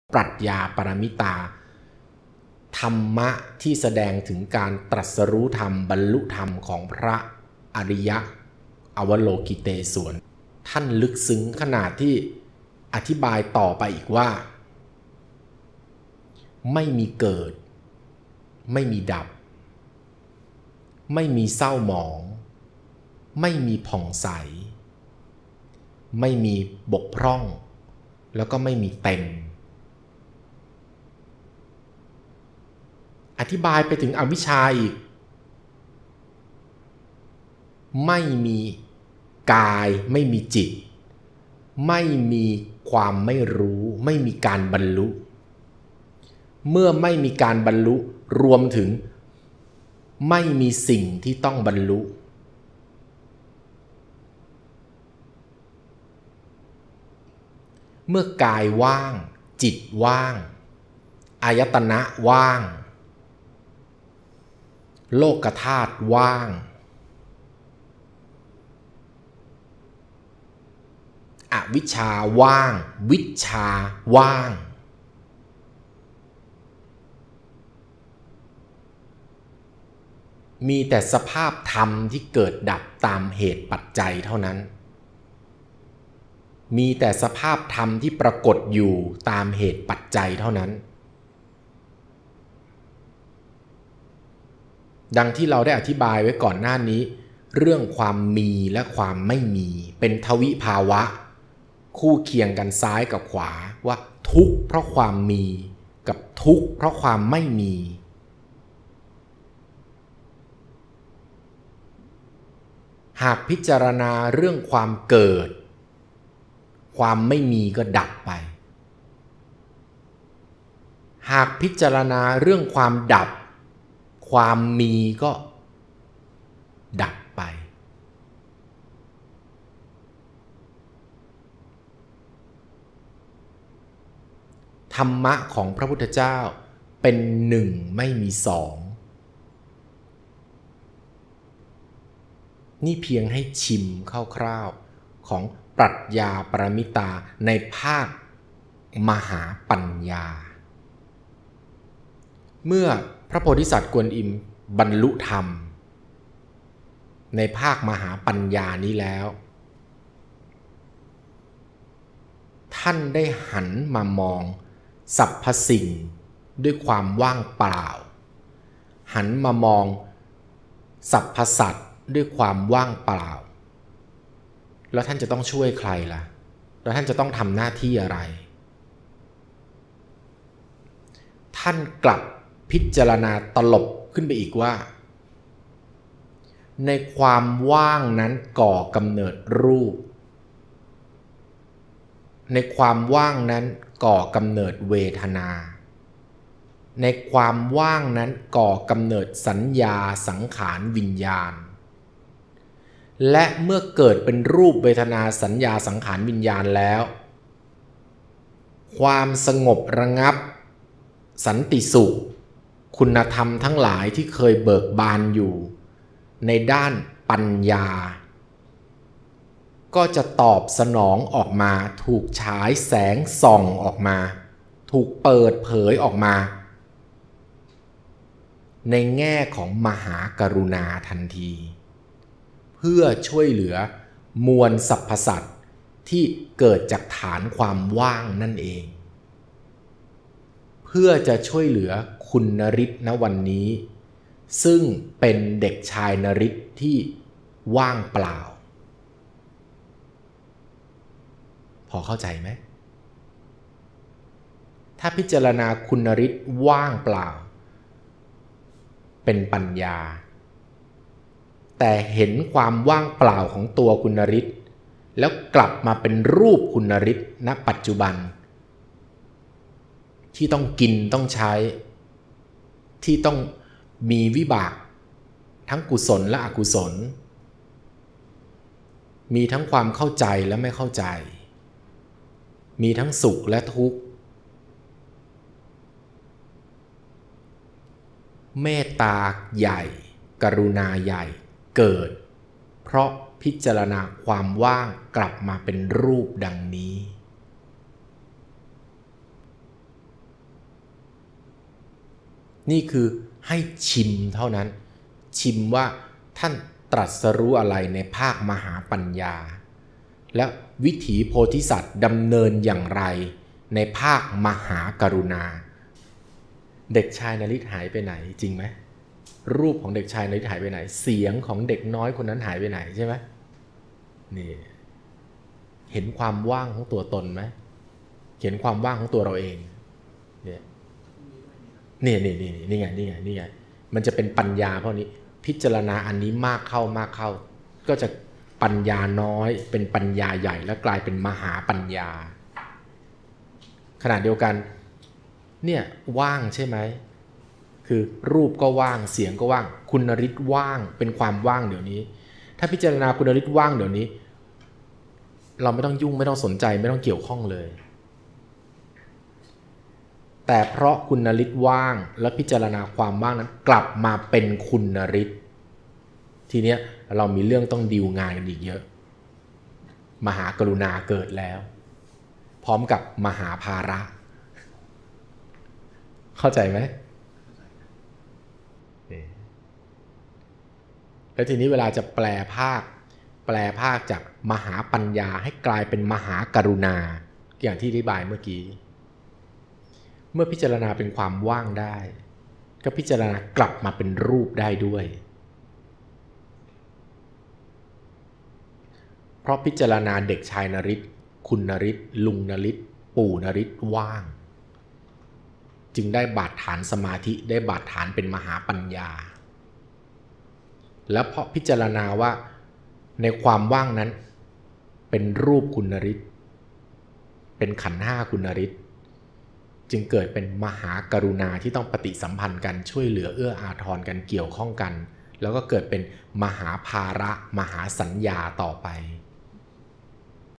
ปรัชญาปรมิตาธรรมะที่แสดงถึงการตรัสรู้ธรรมบรรลุธรรมของพระอริยะอวโลกิเตศวรท่านลึกซึ้งขนาดที่อธิบายต่อไปอีกว่าไม่มีเกิดไม่มีดับไม่มีเศร้าหมองไม่มีผ่องใสไม่มีบกพร่องแล้วก็ไม่มีเต็มอธิบายไปถึงอวิชชาอีกไม่มีกายไม่มีจิตไม่มีความไม่รู้ไม่มีการบรรลุเมื่อไม่มีการบรรลุรวมถึงไม่มีสิ่งที่ต้องบรรลุเมื่อกายว่างจิตว่างอายตนะว่างโลกธาตุว่างอวิชชาว่างวิชชาว่างมีแต่สภาพธรรมที่เกิดดับตามเหตุปัจจัยเท่านั้นมีแต่สภาพธรรมที่ปรากฏอยู่ตามเหตุปัจจัยเท่านั้นดังที่เราได้อธิบายไว้ก่อนหน้านี้เรื่องความมีและความไม่มีเป็นทวิภาวะคู่เคียงกันซ้ายกับขวาว่าทุกข์เพราะความมีกับทุกข์เพราะความไม่มีหากพิจารณาเรื่องความเกิดความไม่มีก็ดับไปหากพิจารณาเรื่องความดับความมีก็ดับไปธรรมะของพระพุทธเจ้าเป็นหนึ่งไม่มีสองนี่เพียงให้ชิมคร่าวๆของปรัชญาปรมิตาในภาคมหาปัญญาเมื่อพระโพธิสัตว์กวนอิมบรรลุธรรมในภาคมหาปัญญานี้แล้วท่านได้หันมามองสรรพสิ่งด้วยความว่างเปล่าหันมามองสรรพสัตว์ด้วยความว่างเปล่าแล้วท่านจะต้องช่วยใครล่ะแล้วท่านจะต้องทำหน้าที่อะไรท่านกลับพิจารณาตลบขึ้นไปอีกว่าในความว่างนั้นก่อกำเนิดรูปในความว่างนั้นก่อกำเนิดเวทนาในความว่างนั้นก่อกำเนิดสัญญาสังขารวิญญาณและเมื่อเกิดเป็นรูปเวทนาสัญญาสังขารวิญญาณแล้วความสงบระงับสันติสุขคุณธรรมทั้งหลายที่เคยเบิกบานอยู่ในด้านปัญญาก็จะตอบสนองออกมาถูกฉายแสงส่องออกมาถูกเปิดเผยออกมาในแง่ของมหากรุณาทันทีเพื่อช่วยเหลือมวลสรรพสัตว์ที่เกิดจากฐานความว่างนั่นเองเพื่อจะช่วยเหลือคุณนฤทธิ์ณวันนี้ซึ่งเป็นเด็กชายนฤทธิ์ที่ว่างเปล่าพอเข้าใจไหมถ้าพิจารณาคุณนฤทธิ์ว่างเปล่าเป็นปัญญาแต่เห็นความว่างเปล่าของตัวคุณนฤทธิ์แล้วกลับมาเป็นรูปคุณนฤทธิ์ณปัจจุบันที่ต้องกินต้องใช้ที่ต้องมีวิบากทั้งกุศลและอกุศลมีทั้งความเข้าใจและไม่เข้าใจมีทั้งสุขและทุกข์เมตตาใหญ่กรุณาใหญ่เกิดเพราะพิจารณาความว่างกลับมาเป็นรูปดังนี้นี่คือให้ชิมเท่านั้นชิมว่าท่านตรัสรู้อะไรในภาคมหาปัญญาและวิถีโพธิสัตว์ดำเนินอย่างไรในภาคมหากรุณาเด็กชายนฤทธิ์หายไปไหนจริงไหมรูปของเด็กชายนฤทธิ์หายไปไหนเสียงของเด็กน้อยคนนั้นหายไปไหนใช่ไหมนี่เห็นความว่างของตัวตนไหมเห็นความว่างของตัวเราเองเนี่ยนี่ไงมันจะเป็นปัญญาเพราะนี้พิจารณาอันนี้มากเข้าก็จะปัญญาน้อยเป็นปัญญาใหญ่แล้วกลายเป็นมหาปัญญาขณะเดียวกันเนี่ยว่างใช่ไหมคือรูปก็ว่างเสียงก็ว่างคุณฤทธิ์ว่างเป็นความว่างเดี๋ยวนี้ถ้าพิจารณาคุณฤทธิ์ว่างเดี๋ยวนี้เราไม่ต้องยุ่งไม่ต้องสนใจไม่ต้องเกี่ยวข้องเลยแต่เพราะคุณฤทธิ์ว่างและพิจารณาความว่างนั้นกลับมาเป็นคุณฤทธิ์ทีเนี้ยเรามีเรื่องต้องดีลงานกันอีกเยอะมหากรุณาเกิดแล้วพร้อมกับมหาภาระเข้าใจไหมแล้วทีนี้เวลาจะแปลภาคจากมหาปัญญาให้กลายเป็นมหากรุณาอย่างที่อธิบายเมื่อกี้เมื่อพิจารณาเป็นความว่างได้ก็พิจารณากลับมาเป็นรูปได้ด้วยเพราะพิจารณาเด็กชายนฤทธิ์คุณนฤทธิ์ลุงนฤทธิ์ปู่นฤทธิ์ว่างจึงได้บาดฐานสมาธิได้บาดฐานเป็นมหาปัญญาและเพราะพิจารณาว่าในความว่างนั้นเป็นรูปคุณนฤทธิ์เป็นขันธ์ห้าคุณนฤทธิ์จึงเกิดเป็นมหากรุณาที่ต้องปฏิสัมพันธ์กันช่วยเหลือเอื้ออาทรกันเกี่ยวข้องกันแล้วก็เกิดเป็นมหาภาระมหาสัญญาต่อไป